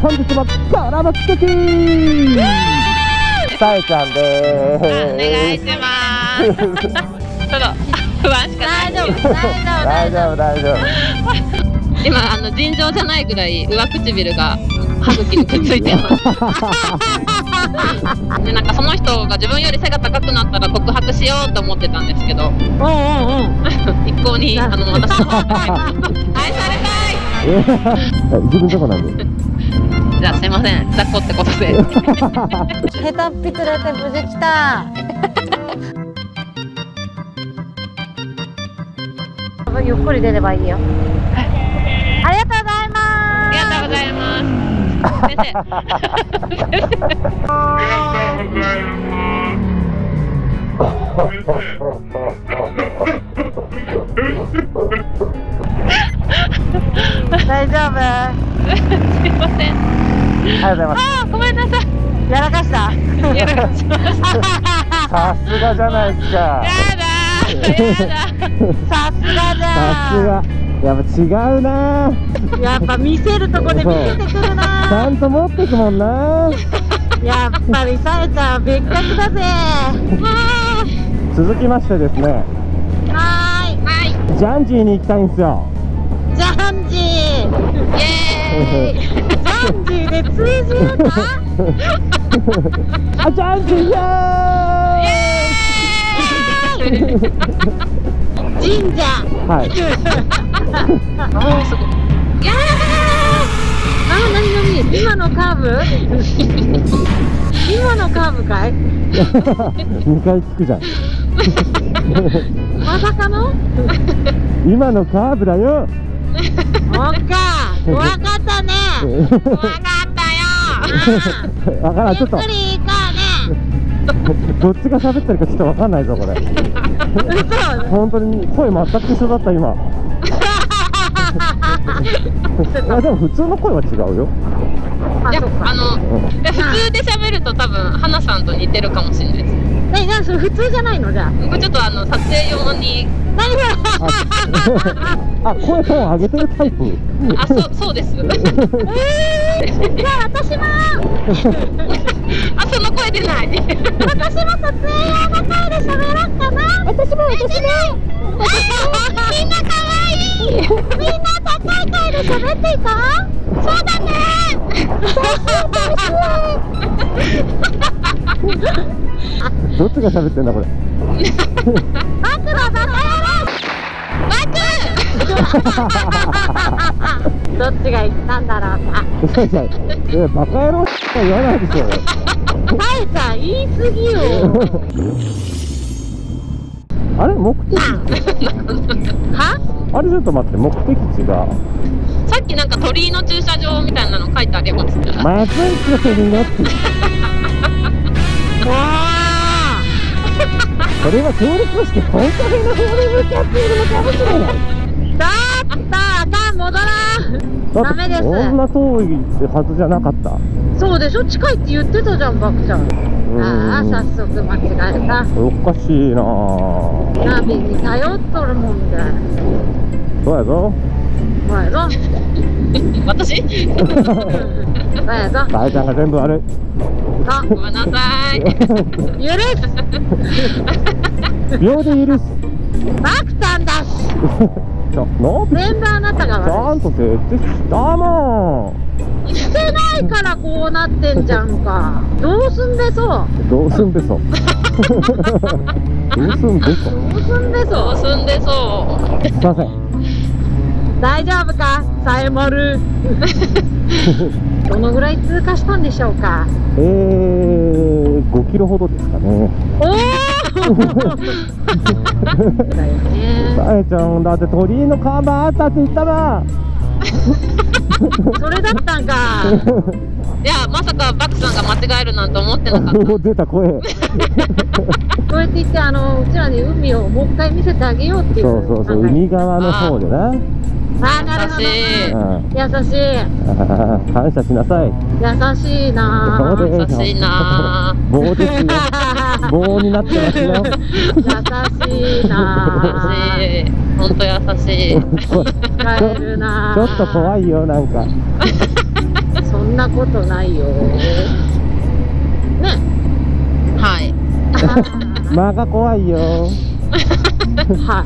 本日もコラボ企画さえちゃんでーす。 お願いします。ちょっと不安しかない。 大丈夫。 今尋常じゃないぐらい上唇が歯茎にくっついてます。でなんかその人が自分より背が高くなったら告白しようと思ってたんですけど、一向に私の方が愛されたい。 自分どこなんで。 じゃあすいません、抱っこってことで。 ヘタっぴ釣れて無事来た。ゆっくり出ればいいよ。ありがとうございます。 ありがとうございます。先生。大丈夫？ すいません。 ありがとうございます。 あ、ごめんなさい。 やらかした。 やらかしました。 さすがじゃないですか。 やだ。 さすがじゃん。 さすが。やっぱ違うな。 やっぱ見せるとこで見せてくるな。 ちゃんと持ってくもんな。 やっぱりさえちゃん別格だぜ。 続きましてですね。 はい。 ジャンジーに行きたいんですよ。 ジャンジー。 イエーイ。 ジャンジーで通じるか？ あ、ジャンジーイエーイ。 神社。 はい。 いやあ、なに今のカーブ？今のカーブかい ？2回聞くじゃん。 まさかの？ 今のカーブだよ。 おっか、怖かったね。 怖かったよ。 わからん、ちょっとゆっくり行こうね。 どっちが喋ってるかちょっとわかんないぞこれ。本当に声全く一緒だった今。いやでも普通の声は違うよ。 いや、普通で喋ると多分花さんと似てるかもしれないです。 何それ普通じゃないのじゃあ。 これちょっと撮影用に。 何これ。 あ、声トーン上げてるタイプ。 あ、そうです。 じゃあ私も。 あ、その声出ない。 私も撮影用の声で喋ろうかな。私も。みんな可愛い。みんな高い声で喋っていた？そうだね。 どっちが喋ってんだこれ。 バクはバカ野郎。どっちが言ったんだろうか。 バカ野郎しか言わないでしょ。 さえちゃん言い過ぎよ。 あれ目的は？ あれちょっと待って、目的地がさっきなんか鳥居の駐車場みたいなの書いてあります。 まずいことになって。それは協力してコンカフェの方に向かっているのかもしれない。 だったあかん、戻らん。ダメです。 こんな遠いはずじゃなかった。 そうでしょ、近いって言ってたじゃん、バクちゃん。ああ、早速間違えた。 おかしいなぁ。 ナビに頼っとるもんで。 そうやぞ。 そうやぞ。 私？ そうやぞ。 さえちゃんが全部悪い。 ごめんなさい。 許す。 秒で許す。 バクちゃんだし。全部あなたがちゃ悪い。 んと設置したもん。 してないからこうなってんじゃんか。どうすんべそ。 どうすんべそ。どうすんべそ。 どうすんべそ。 そう住んでそう。 すいません。 大丈夫か、さえまる。どのぐらい通過したんでしょうか。 5キロほどですかね。 おお。だよね。 さえちゃんだって鳥居の看板あったって言ったな。 それだったんか。 いや、まさかバクさんが間違えるなんて思ってなかった。 出た声。 そうやって言ってうちらに海をもう一回見せてあげようっていう。 そう海側の方でな。 あ、なるほどね。優しい。 感謝しなさい。 優しいな。 優しいな。 棒ですよ。棒になってますよ。 優しいな。 優しい。本当優しい。 使えるな。 ちょっと怖いよなんか。 そんんなことないよ。ね。 はい。 間が怖いよ。 はい。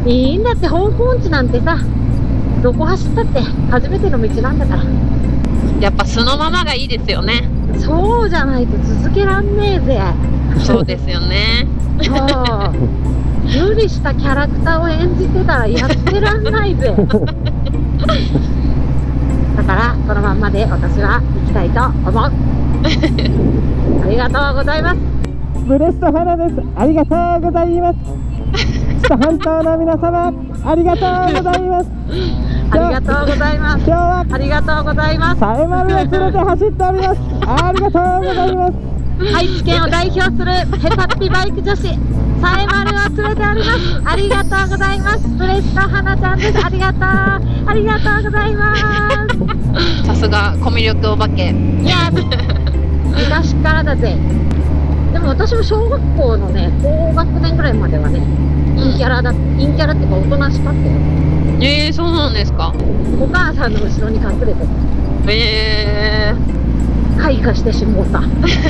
いいんだって、方向音痴なんてさ、どこ走ったって初めての道なんだから。 やっぱ素のままがいいですよね。 そうじゃないと続けらんねえぜ。 そうですよね。 そう。無理したキャラクターを演じてたらやってらんないぜ。だからこのまんまで私は行きたいと思う。ありがとうございます。 ブレスト花です。ありがとうございます。知多半島の皆様、ありがとうございます。 ありがとうございます。 今日はありがとうございます。 さえまるを連れて走っております。ありがとうございます。 愛知県を代表するヘタッピバイク女子、さえまるを連れております。ありがとうございます。ブレスト花ちゃんです。ありがとう。ありがとうございます。 さすがコミュ力お化け。 いや、昔からだぜ。でも私も小学校のね、高学年ぐらいまではね、陰キャラっていうかおとなしかったよ。 そうなんですか。 お母さんの後ろに隠れて開花してしもうた。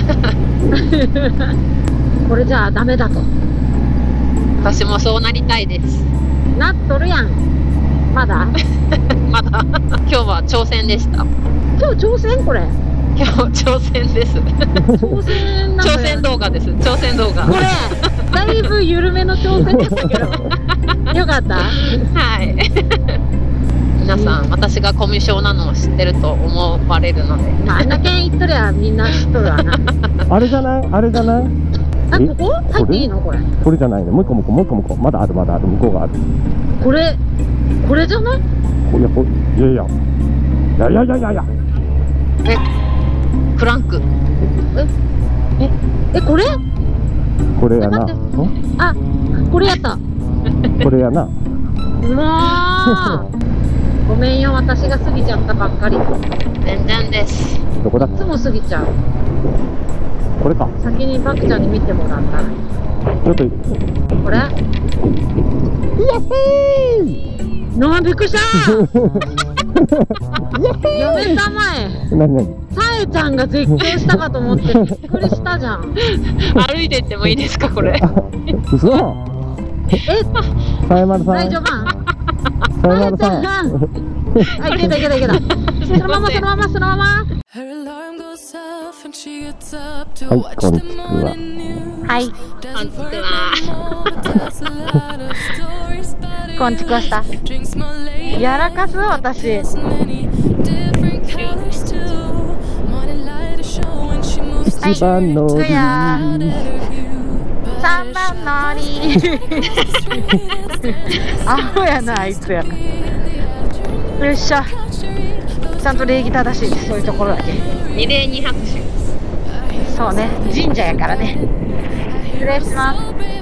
これじゃあダメだと。 私もそうなりたいです。 なっとるやん。まだまだ今日は挑戦でした。 今日挑戦これ。 今日挑戦です。 挑戦なんだよ。 挑戦動画です。挑戦動画。 これだいぶ緩めの挑戦でしたけど。よかった。 はい。皆さん、私がコミュ障なのを知ってると思われるので。 まあ、あんだけ言っとりゃみんな知っとるわな。 あれじゃない？あれじゃない？ あ、ここ入っていいのこれ。 これじゃないね。もう一個向こう。まだある向こうがある。 これじゃない？ いや。 クランク。 これ？ これやな。 あ、これやった。 これやな。 もう。ごめんよ、私が過ぎちゃったばっかり。 全然です。 どこだっけ？ いつも過ぎちゃう。 これか。 先にバクちゃんに見てもらったら。 ちょっと。 これ？ イエーイ！ びっくりしたやめたまえ。 何？ さえちゃんが絶叫したかと思ってびっくりしたじゃん。 歩いてってもいいですかこれ？ 嘘？さえまるさん。 大丈夫？ さえまるさん。 あ、いけた。そのまま。 はい、こんちくわ。 はい。こんちくわした。やらかす私。 一番乗り。 3番乗り。アホやなあいつや。よっしゃ。ちゃんと礼儀正しいです。そういうところだけ。 二礼二拍手。 そうね。神社やからね。失礼します。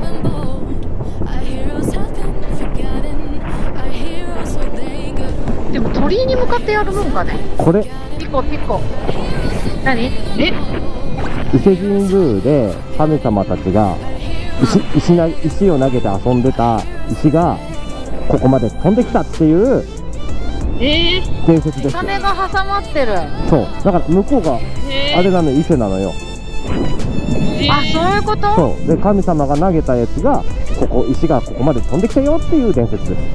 でも鳥居に向かってやるもんかね。 これ。 ピコ。何？ 伊勢神宮で神様たちが石を投げて遊んでた石がここまで飛んできたっていう伝説ですよ。 羽が挟まってる。 そうだから向こうがあれなのよ、伊勢なのよ。 あ、そういうこと？ そうで神様が投げたやつが石がここまで飛んできたよっていう伝説です。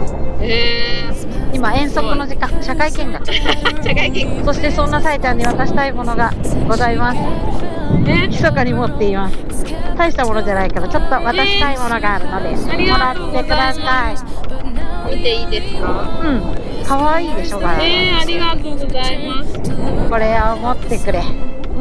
今遠足の時間、社会見学。そしてそんなさえちゃんに渡したいものがございます。密かに持っています。大したものじゃないからちょっと渡したいものがあるので、もらってください。 見ていいですか？ うん、可愛いでしょ柄。 ありがとうございます。 これを持ってくれ。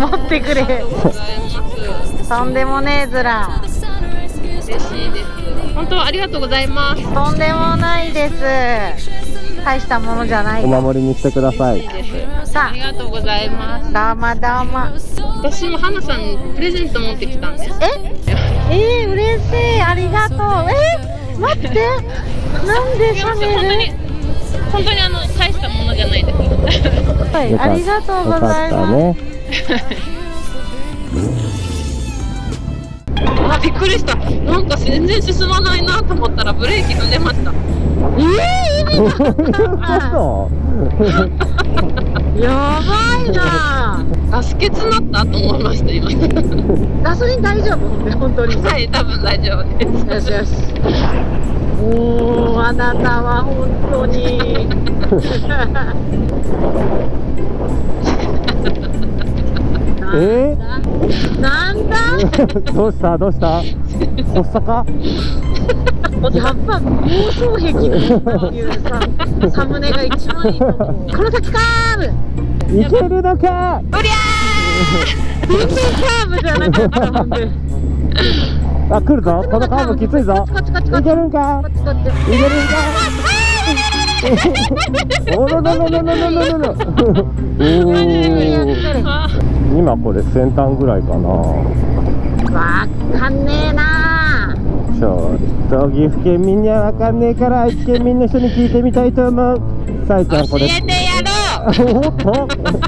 とんでもねえずら。 嬉しいです。本当ありがとうございます。 とんでもないです。大したものじゃない。 お守りにしてください。 さあ、ありがとうございます。 どうも。 私も花さんにプレゼント持ってきたんです。 嬉しい。ありがとう。待って。なんでシャネル？ 本当に大したものじゃないです。 はい、ありがとうございます。 あ、びっくりした。なんか全然進まないなと思ったらブレーキ踏んでました。 意味がやばいな。 ガス欠なったと思いました今。 ガソリン大丈夫？本当に。 はい、多分大丈夫です。 よしよし。おお、あなたは本当に。なんだ？ どうしたどうした？発作か？ やっぱ妄想癖っていうさ、サムネが一番いいと思う。この先カーブ。 いけるのか？ おりゃー。全然カーブじゃなかったもんね。 あ、来るぞ。このカーブきついぞ。いけるんか？いけるんか？おろろろろろろろろ。今これ先端ぐらいかな。 わかんねえな。 ちょっと岐阜県民にはわかんねえから愛知県民の人に聞いてみたいと思う。さえちゃんこれ。 教えてやろう。 おっと。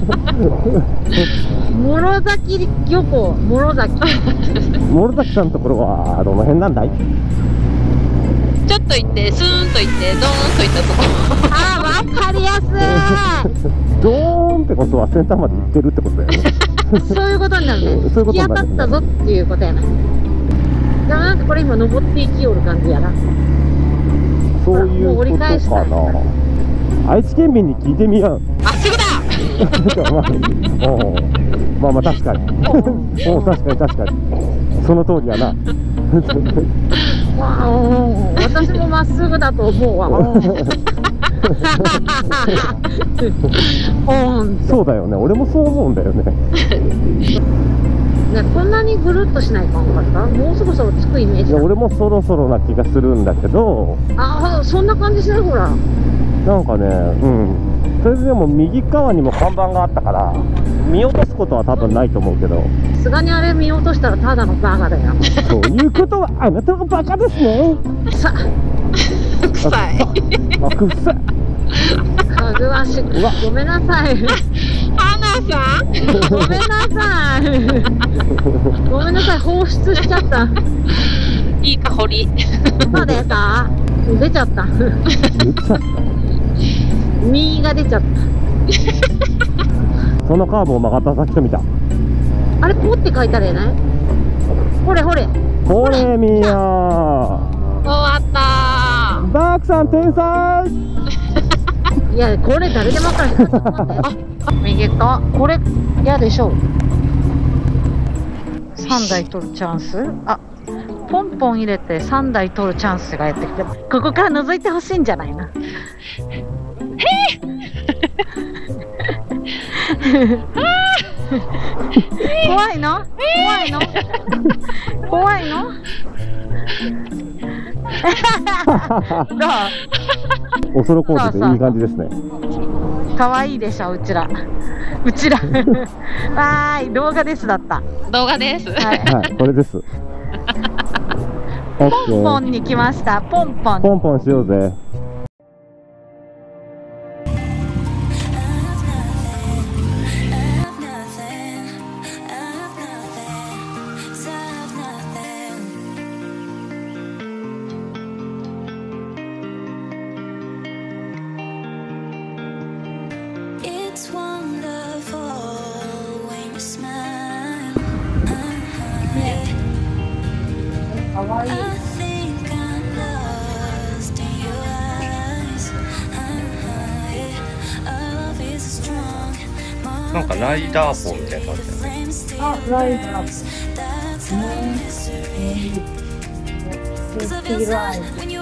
諸崎漁港、諸崎。 諸崎さんのところはどの辺なんだい？ ちょっと行ってスーンと行ってドーンと行ったところ。 あー、わかりやすい。 ドーンってことは先端まで行ってるってことだよね。 そういうことになるね。 そういうことになるね。 突き当たったぞっていうことやな。でもなんかこれ今登っていきよる感じやな。 そういうことかな。愛知県民に聞いてみよう。 あ、すぐだ。 まあまあ確かに。おお、確かに確かに。その通りやな。 私もまっすぐだと思うわ。 そうだよね。俺もそう思うんだよね。 ね、こんなにぐるっとしないかんかった？もうそろそろ着くイメージ。 いや、俺もそろそろな気がするんだけど。 ああ、そんな感じしない？ほら。 なんかね、うん。それでも右側にも看板があったから見落とすことは多分ないと思うけど、 さすがにあれ見落としたらただのバカだよ。 そういうことはあなたがバカですね。 さ臭い。 あ、くっさい。 かぐわしく。ごめんなさい。 花さん。 ごめんなさい。ごめんなさい、放出しちゃった。 いい香り。 そうでさ、出ちゃった。 出ちゃった。 身が出ちゃった。 そのカーブを曲がった先と見た。 あれ、ポって書いてあるやない？ほれほれ。 ほれみや。 終わったー。 バークさん天才。 いや、これ誰でも分かる。右か。これ嫌でしょ。3台取るチャンス。あ、ポンポン入れて3台取るチャンスがやってきて、ここから覗いてほしいんじゃないな。怖いの？怖いの？怖いの？ 恐るコードでいい感じですね。 可愛いでしょ、うちら。うちら。わーい、動画ですだった。 動画です。 はい、はい、これです。 ポンポンに来ました。ポンポン。 ポンポンしようぜ。 なんかライダーポンみたいな感じだね。 あ、ライダー。スキーライダー。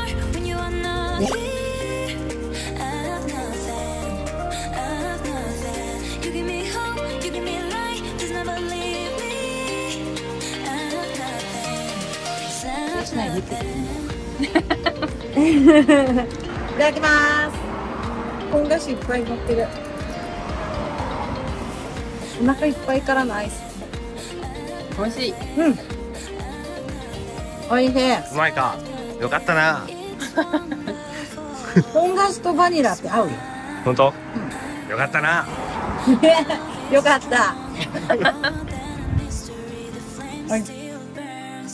いただきます。ポン菓子いっぱい乗ってる。お腹いっぱいからのアイス。 美味しい。 うん。おいしい。 うまいか。よかったな。 ポン菓子とバニラって合うよ。 本当？よかったな。 よかった。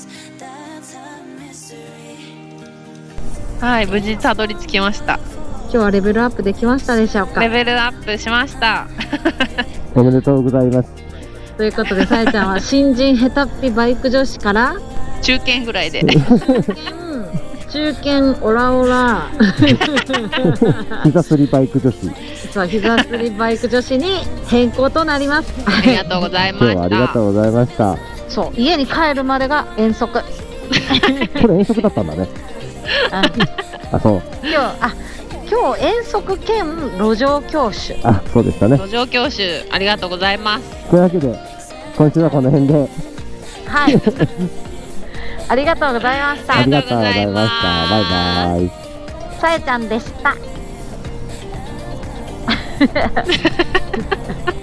はい、無事たどり着きました。 日はレベルアップできましたでしょうか？ レベルアップしました。 おめでとうございます。 ということで、さえちゃんは新人ヘタッピバイク女子から中堅ぐらいで。 中堅オラオラ膝すりバイク女子。 そう、膝すりバイク女子に変更となります。 ありがとうございました。 今日はありがとうございました。 そう、家に帰るまでが遠足。 これ遠足だったんだね。あ、そう。 今日遠足兼路上教習。 あ、そうでしたね。 路上教習ありがとうございます。 というわけで今週はこの辺で。 はい。ありがとうございました。 ありがとうございました。バイバイ。 さえちゃんでした。